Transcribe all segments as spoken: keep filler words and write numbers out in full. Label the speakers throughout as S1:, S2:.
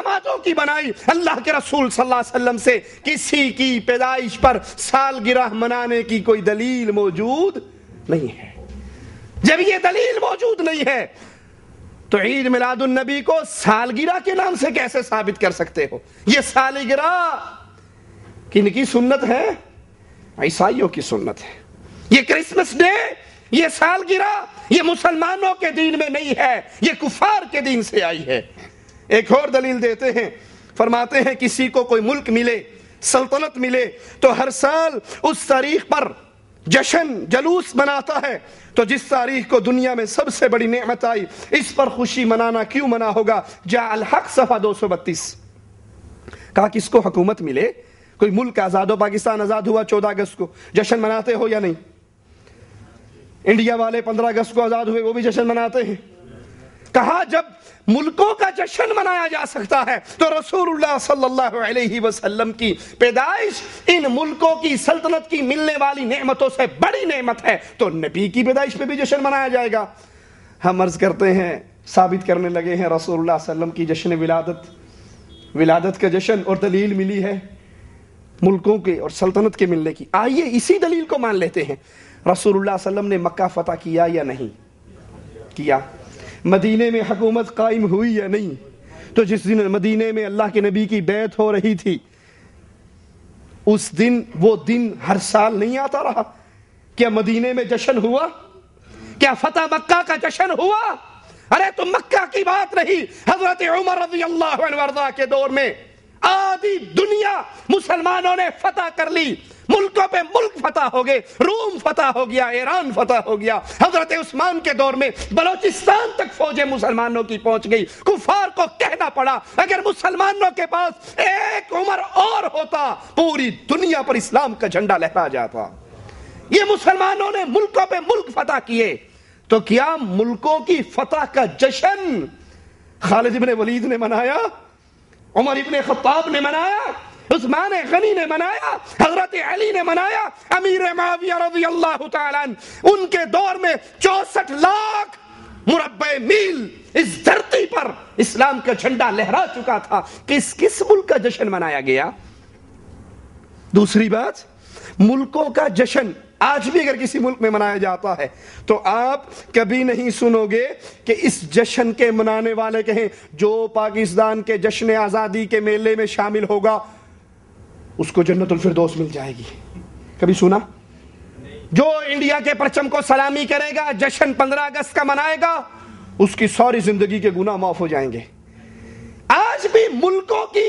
S1: علاماتوں کی بنائی. اللہ کے رسول صلی اللہ علیہ وسلم سے کسی کی پیدائش پر سالگرہ منانے کی کوئی دلیل موجود نہیں ہے. جب یہ دلیل موجود نہیں ہے تو عید میلاد النبی کو سالگرہ کے نام سے کیسے ثابت کر سکتے ہو؟ یہ سالگرہ کن کی سنت ہے؟ عیسائیوں کی سنت ہے. یہ کرسمس ڈے، یہ سالگرہ یہ مسلمانوں کے دین میں نہیں ہے، یہ کفار کے دین سے آئی ہے. ایک اور دلیل دیتے ہیں، فرماتے ہیں کسی کو کوئی ملک ملے، سلطنت ملے تو ہر سال اس تاریخ پر جشن جلوس مناتا ہے. تو جس تاریخ کو دنیا میں سب سے بڑی نعمت آئی اس پر خوشی منانا کیوں منع ہوگا؟ جاء الحق صفحہ دو سو بتیس. کہا کس کو حکومت ملے، کوئی ملک آزاد ہو، پاکستان آزاد ہوا چودہ اگست کو، جشن مناتے ہو یا نہیں؟ انڈیا والے پندرہ اگست کو آزاد ہوئے، وہ بھی جشن مناتے ہیں. کہا جب ملکوں کا جشن منایا جا سکتا ہے تو رسول اللہ صلی اللہ علیہ وسلم کی پیدائش ان ملکوں کی سلطنت کی ملنے والی نعمتوں سے بڑی نعمت ہے، تو نبی کی پیدائش پہ بھی جشن منایا جائے گا. ہم عرض کرتے ہیں، ثابت کرنے لگے ہیں رسول اللہ صلی اللہ علیہ وسلم کی جشن ولادت، ولادت کا جشن، اور دلیل ملی ہے ملکوں کے اور سلطنت کے ملنے کی. آئیے اسی دلیل کو مان لیتے ہیں. رسول اللہ صلی اللہ علیہ وسلم نے مکہ فتح کیا یا نہیں کیا؟ مدینے میں حکومت قائم ہوئی یا نہیں؟ تو جس دن مدینے میں اللہ کے نبی کی بیعت ہو رہی تھی اس دن وہ دن ہر سال نہیں آتا رہا؟ کیا مدینے میں جشن ہوا؟ کیا فتح مکہ کا جشن ہوا؟ ارے تو مکہ کی بات نہیں، حضرت عمر رضی اللہ عنہ وارضاہ کے دور میں آدھی دنیا مسلمانوں نے فتح کر لی، ملکوں پہ ملک فتح ہو گئے، روم فتح ہو گیا، ایران فتح ہو گیا. حضرت عثمان کے دور میں بلوچستان تک فوجیں مسلمانوں کی پہنچ گئی. کفار کو کہنا پڑا اگر مسلمانوں کے پاس ایک عمر اور ہوتا پوری دنیا پر اسلام کا جھنڈا لہرا جاتا. یہ مسلمانوں نے ملکوں پہ ملک فتح کیے، تو کیا ملکوں کی فتح کا جشن خالد ابن ولید نے منایا، عمر ابن خطاب نے منایا، عثمان غنی نے منایا، حضرت علی نے منایا، امیر معاویہ رضی اللہ تعالیٰ عنہ ان کے دور میں چونسٹھ لاکھ مربع میل اس دھرتی پر اسلام کا جھنڈا لہرا چکا تھا. کس کس ملک کا جشن منایا گیا؟ دوسری بات، ملکوں کا جشن آج بھی اگر کسی ملک میں منایا جاتا ہے تو آپ کبھی نہیں سنو گے کہ اس جشن کے منانے والے کہیں جو پاکستان کے جشن آزادی کے میلے میں شامل ہوگا اس کو جنت الفردوس مل جائے گی. کبھی سنا؟ جو انڈیا کے پرچم کو سلامی کرے گا، جشن پندرہ اگست کا منائے گا، اس کی ساری زندگی کے گناہ معاف ہو جائیں گے. آج بھی ملکوں کی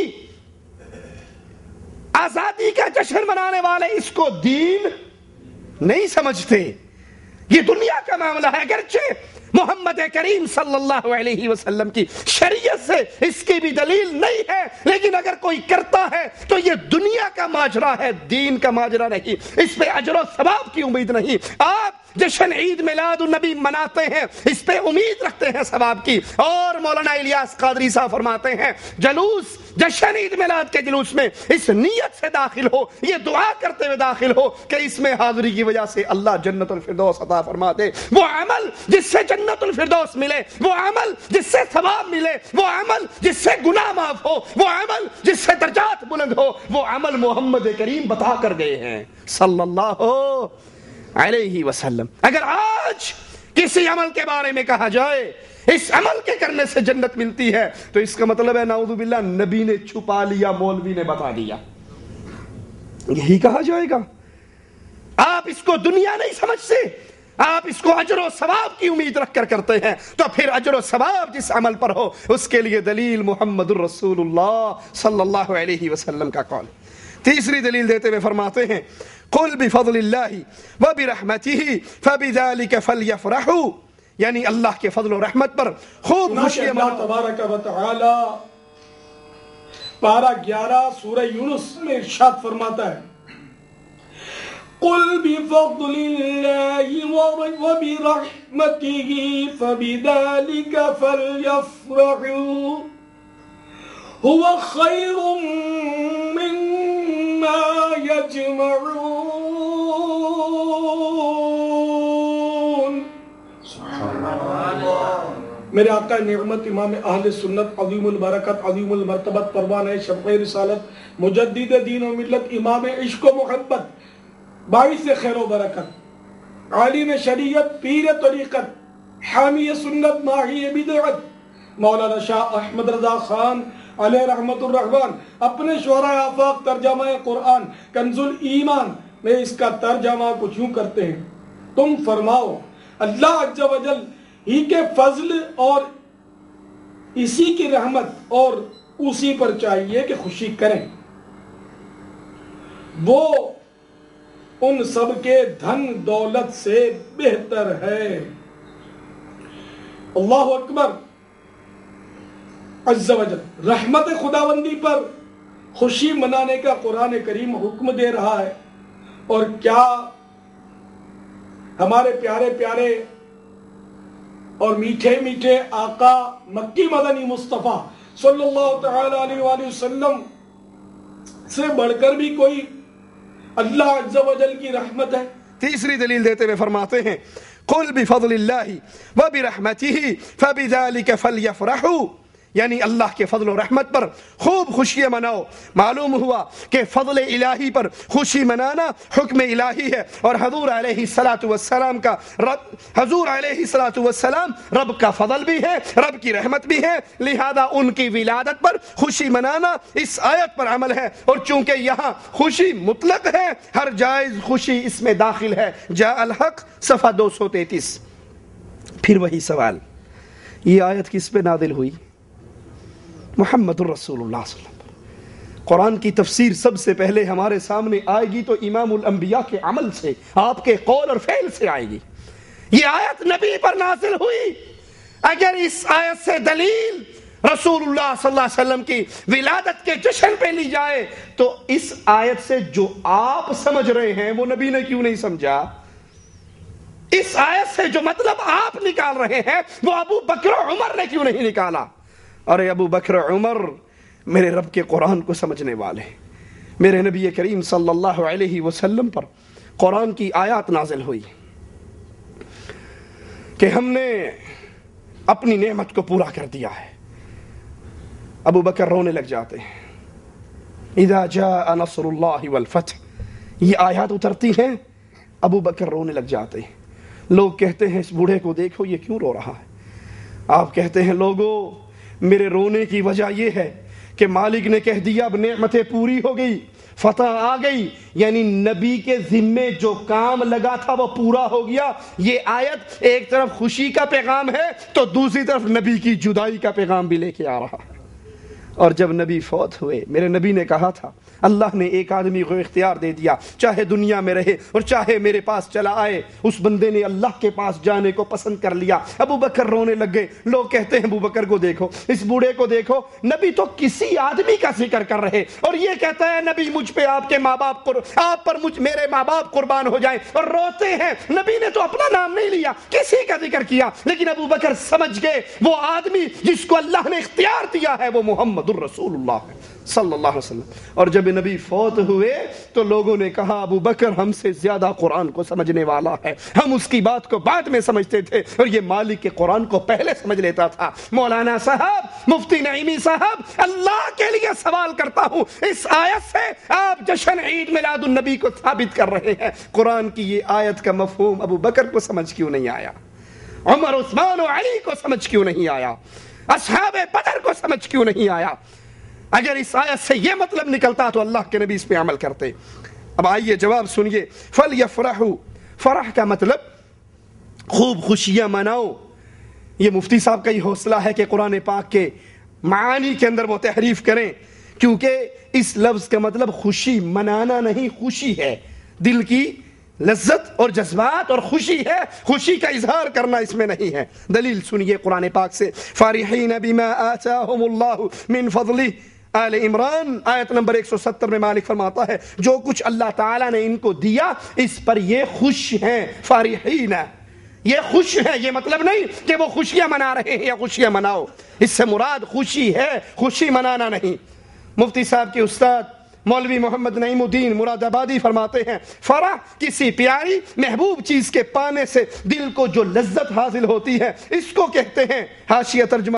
S1: آزادی کا جشن منانے والے اس کو دین نہیں سمجھتے. یہ دنیا کا معاملہ ہے. اگرچہ محمد کریم صلی اللہ علیہ وسلم کی شریعت سے اس کی بھی دلیل نہیں ہے، لیکن اگر کوئی کرتا ہے تو یہ دنیا کا ماجرا ہے، دین کا ماجرا نہیں. اس پہ اجر و ثواب کی امید نہیں. آپ جشن عید میلاد النبی مناتے ہیں، اس پہ امید رکھتے ہیں ثواب کی. اور مولانا الیاس قادری صاحب فرماتے ہیں جلوس جشن عید میلاد کے جلوس میں اس نیت سے داخل ہو، یہ دعا کرتے ہوئے داخل ہو کہ اس میں حاضری کی وجہ سے اللہ جنت الفردوس عطا فرما دے. وہ عمل جس سے جنت الفردوس ملے، وہ عمل جس سے ثواب ملے، وہ عمل جس سے گناہ معاف ہو، وہ عمل جس سے درجات بلند ہو، وہ عمل محمد کریم بتا کر گئے ہیں صلی اللہ علیہ وسلم. اگر آج کسی عمل کے بارے میں کہا جائے اس عمل کے کرنے سے جنت ملتی ہے تو اس کا مطلب ہے نعوذ باللہ نبی نے چھپا لیا، مولوی نے بتا دیا، یہی کہا جائے گا. آپ اس کو دنیا نہیں سمجھتے، آپ اس کو اجر و ثواب کی امید رکھ کر کرتے ہیں. تو پھر اجر و ثواب جس عمل پر ہو اس کے لیے دلیل محمد الرسول اللہ صلی اللہ علیہ وسلم کا قول. تیسری دلیل دیتے ہوئے فرماتے ہیں قل بفضل اللہ وبرحمتہ فبذلک فلیفرحوا، یعنی اللہ کے فضل و رحمت پر خوب خوشی
S2: اللہ تبارک و تعالی پارہ گیارہ سورہ یونس میں ارشاد فرماتا ہے قل بفضل اللہ وبرحمتہ فبذلک فلیفرحوا هو خیر مما یجمعون. میرے آقا نعمت امام اہل سنت عظیم البرکت عظیم المرتبت پروان شفع رسالت مجدد دین و ملت امام عشق و محبت باعث خیر و برکت عالم شریعت پیر طریقت حامی سنت ماہی بدعت مولانا شاہ احمد رضا خان علیہ رحمت الرحمن اپنے شعراء آفاق ترجمہ قرآن کنز الایمان میں اس کا ترجمہ کچھ یوں کرتے ہیں: تم فرماؤ اللہ عز و جل ہی کے فضل اور اسی کی رحمت اور اسی پر چاہیے کہ خوشی کریں، وہ ان سب کے دھن دولت سے بہتر ہے۔ اللہ اکبر۔ عز و جل رحمت خداوندی پر خوشی منانے کا قرآن کریم حکم دے رہا ہے، اور کیا ہمارے پیارے پیارے اور میٹھے میٹھے آقا مکی مدنی مصطفیٰ صلی اللہ تعالی علیہ وآلہ وسلم سے بڑھ کر بھی کوئی اللہ عز و جل کی رحمت ہے؟
S1: تیسری دلیل دیتے ہوئے فرماتے ہیں: قل بفضل اللہ وبرحمتہ فبذلک فلیفرحوا، یعنی اللہ کے فضل و رحمت پر خوب خوشیاں مناؤ۔ معلوم ہوا کہ فضل الہی پر خوشی منانا حکم الہی ہے، اور حضور علیہ الصلوۃ والسلام کا رب حضور علیہ الصلوۃ والسلام رب کا فضل بھی ہے، رب کی رحمت بھی ہے، لہذا ان کی ولادت پر خوشی منانا اس آیت پر عمل ہے۔ اور چونکہ یہاں خوشی مطلق ہے، ہر جائز خوشی اس میں داخل ہے۔ جاء الحق صفحہ دو سو تینتیس۔ پھر وہی سوال، یہ آیت کس پہ نازل ہوئی؟ محمد الرسول اللہ صلی اللہ علیہ وسلم۔ قرآن کی تفسیر سب سے پہلے ہمارے سامنے آئے گی تو امام الانبیاء کے عمل سے، آپ کے قول اور فعل سے آئے گی۔ یہ آیت نبی پر نازل ہوئی۔ اگر اس آیت سے دلیل رسول اللہ صلی اللہ علیہ وسلم کی ولادت کے جشن پہ لی جائے تو اس آیت سے جو آپ سمجھ رہے ہیں وہ نبی نے کیوں نہیں سمجھا؟ اس آیت سے جو مطلب آپ نکال رہے ہیں وہ ابو بکر و عمر نے کیوں نہیں نکالا؟ ارے ابو بکر عمر میرے رب کے قرآن کو سمجھنے والے، میرے نبی کریم صلی اللہ علیہ وسلم پر قرآن کی آیات نازل ہوئی کہ ہم نے اپنی نعمت کو پورا کر دیا ہے۔ ابو بکر رونے لگ جاتے ہیں۔ اذا جاء نصر اللہ والفتح، یہ آیات اترتی ہیں، ابو بکر رونے لگ جاتے ہیں۔ لوگ کہتے ہیں اس بوڑھے کو دیکھو یہ کیوں رو رہا ہے؟ آپ کہتے ہیں لوگوں میرے رونے کی وجہ یہ ہے کہ مالک نے کہہ دیا اب نعمتیں پوری ہو گئی، فتح آ گئی، یعنی نبی کے ذمے جو کام لگا تھا وہ پورا ہو گیا۔ یہ آیت ایک طرف خوشی کا پیغام ہے تو دوسری طرف نبی کی جدائی کا پیغام بھی لے کے آ رہا ہے۔ اور جب نبی فوت ہوئے، میرے نبی نے کہا تھا اللہ نے ایک آدمی کو اختیار دے دیا، چاہے دنیا میں رہے اور چاہے میرے پاس چلا آئے، اس بندے نے اللہ کے پاس جانے کو پسند کر لیا۔ ابو بکر رونے لگ گئے۔ لوگ کہتے ہیں ابو بکر کو دیکھو، اس بوڑھے کو دیکھو، نبی تو کسی آدمی کا ذکر کر رہے اور یہ کہتا ہے نبی مجھ پہ آپ کے ماں باپ آپ پر مجھ میرے ماں باپ قربان ہو جائیں، اور روتے ہیں۔ نبی نے تو اپنا نام نہیں لیا، کسی کا ذکر کیا، لیکن ابو بکر سمجھ گئے وہ آدمی جس کو اللہ نے اختیار دیا ہے وہ محمد الرسول اللہ صلی اللہ علیہ وسلم۔ اور جب نبی فوت ہوئے تو لوگوں نے کہا ابو بکر ہم سے زیادہ قرآن کو سمجھنے والا ہے، ہم اس کی بات کو بعد میں سمجھتے تھے اور یہ مالک کے قرآن کو پہلے سمجھ لیتا تھا۔ مولانا صاحب، مفتی نعیمی صاحب، اللہ کے لیے سوال کرتا ہوں، اس آیت سے آپ جشن عید میلاد النبی کو ثابت کر رہے ہیں، قرآن کی یہ آیت کا مفہوم ابو بکر کو سمجھ کیوں نہیں آیا؟ عمر، عثمان و علی کو سمجھ کیوں نہیں آیا؟ اصحاب بدر کو سمجھ کیوں نہیں آیا؟ اگر اس آیت سے یہ مطلب نکلتا تو اللہ کے نبی اس پہ عمل کرتے۔ اب آئیے جواب سنیے۔ فَلْيَفْرَحُوا، فرح کا مطلب خوب خوشیاں مناؤ۔ یہ مفتی صاحب کا ہی حوصلہ ہے کہ قرآن پاک کے معانی کے اندر وہ تحریف کریں، کیونکہ اس لفظ کا مطلب خوشی منانا نہیں، خوشی ہے، دل کی لذت اور جذبات اور خوشی ہے، خوشی کا اظہار کرنا اس میں نہیں ہے۔ دلیل سنیے قرآن پاک سے۔ فَارِحِينَ بِمَا آتَاهُمُ اللَّهُ مِنْ فَضْلِهِ، آل عمران آیت نمبر ایک سو ستر میں مالک فرماتا ہے جو کچھ اللہ تعالیٰ نے ان کو دیا اس پر یہ خوش ہیں۔ فارحین، یہ خوش ہے، یہ مطلب نہیں کہ وہ خوشیاں منا رہے ہیں یا خوشیاں مناؤ، اس سے مراد خوشی ہے، خوشی منانا نہیں۔ مفتی صاحب کے استاد مولوی محمد نعیم الدین مراد آبادی فرماتے ہیں فرح کسی پیاری محبوب چیز کے پانے سے دل کو جو لذت حاصل ہوتی ہے اس کو کہتے ہیں. حاشیہ ترجمہ